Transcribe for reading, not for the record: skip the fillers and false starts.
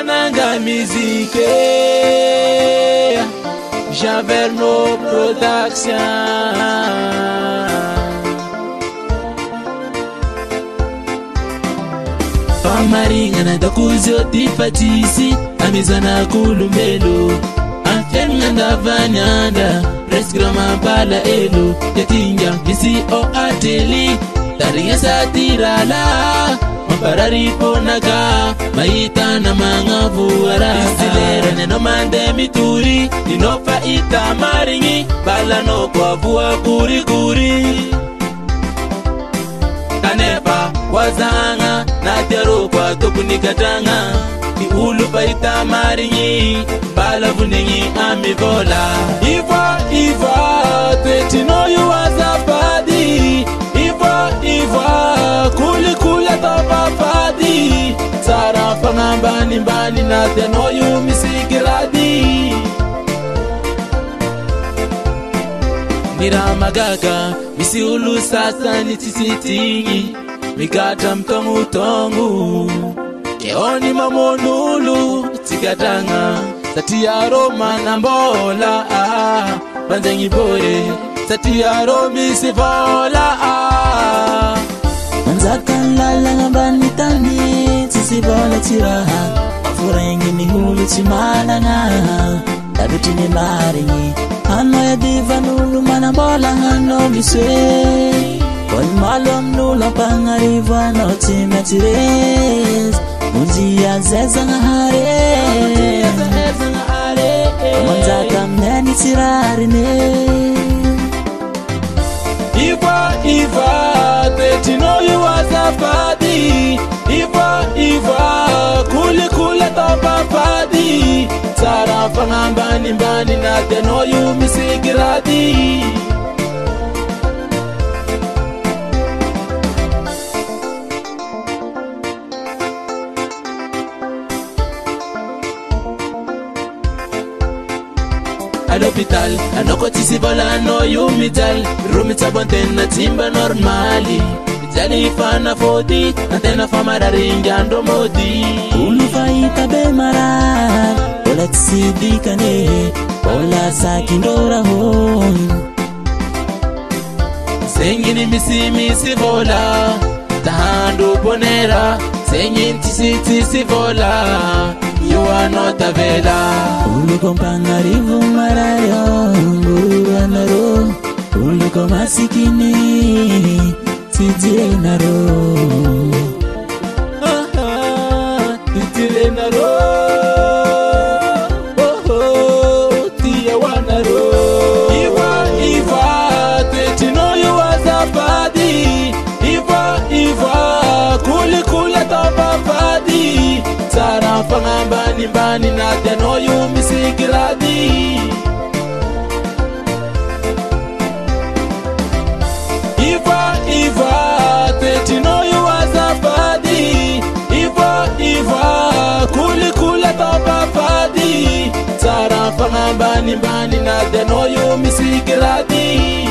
Nanga musique Javerno Production Pamaringana dakuzio tifatisi Amizana kulumelo Afenganda vanyanda Presgrama bala elo Yatinga visi o ateli Tariya satirala Mapararipo naga Maita na mga vuara Isilera neno mande mituri Inofa ita maringi Bala no kwa vua kuri kuri Kanepa wazanga Natero kwa toku nikatanga Ni ulu pa ita maringi Bala vuningi amivola Iva Twetino yu wazapadi Iva Kuli topa fadi Sara pangambani mbani na teno yu misikiradi Nira magaga misi ulu sasa nitisiti Mikata mtongu tongu Keoni mamonulu tikatanga Satia Roma na mbola Banzengi bore Satia Romi sivola Manzakan lalanga banitani Tisibola tiraha Mafurengi ni hulu chimalanga Dabitini maringi Hano ya diva nulu manabola hano miswe Kol malom nulu pangariva no timetires Mujia zeza ngahare Manzakan neni tirarine Iva Twetino yu wazapadi Iva Kuli topa fadi Sara pangambani mbani na teno yu misikiradi Al hospital, anoko tisibola no yu mital Rumita bontena timba normali Mitali fana fodi, antena famara rinjando modi Ulu faita be marar Ola tsidi kane Ola sakindora hon Sengini misi vola Tahando bonera Sengin tisi vola You are not a vela Ulu kompangarivu marayo Nguru anaro Ulu komasikini Tijire naro Tijire naro Tiya wanaro Iva Twetino yu wazapadi Iva Kuli topa fadi Sara pangambani mbani na teno yu misikiradi Iva Twetino yu wazapadi Iva Kuli topa fadi Sara pangambani mbani na teno yu misikiradi